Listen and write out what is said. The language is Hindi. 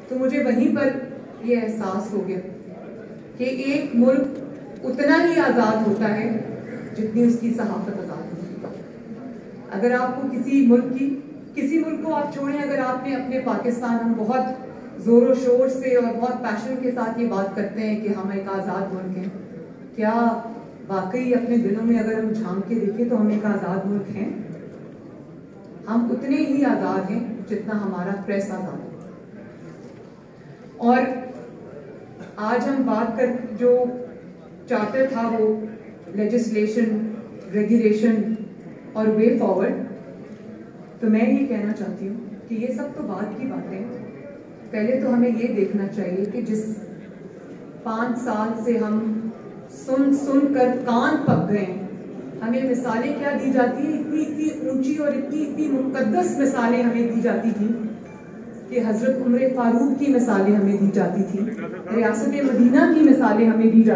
तो मुझे वहीं पर ये एहसास हो गया कि एक मुल्क उतना ही आज़ाद होता है जितनी उसकी सहाफत आज़ाद होती है। अगर आपको किसी मुल्क को आप छोड़ें, अगर आपने अपने पाकिस्तान, हम बहुत जोरों शोर से और बहुत पैशन के साथ ये बात करते हैं कि हम एक आज़ाद मुल्क हैं, क्या वाकई अपने दिलों में अगर हम झांक के देखें तो हम एक आज़ाद मुल्क हैं? हम उतने ही आज़ाद हैं जितना हमारा प्रेस आज़ाद है। और आज हम बात कर, जो चार्टर था वो लेजिस्लेशन, रेगुलेशन और वे फॉरवर्ड, तो मैं ये कहना चाहती हूँ कि ये सब तो बाद की बातें हैं। पहले तो हमें ये देखना चाहिए कि जिस 5 साल से हम सुन कर कान पक गए हैं, हमें मिसालें क्या दी जाती है, इतनी ऊंची और इतनी मुकद्दस मिसालें हमें दी जाती थी कि हजरत उमर फारूक की मिसालें हमें दी जाती थी, रियासत मदीना की मिसालें हमें दी जाती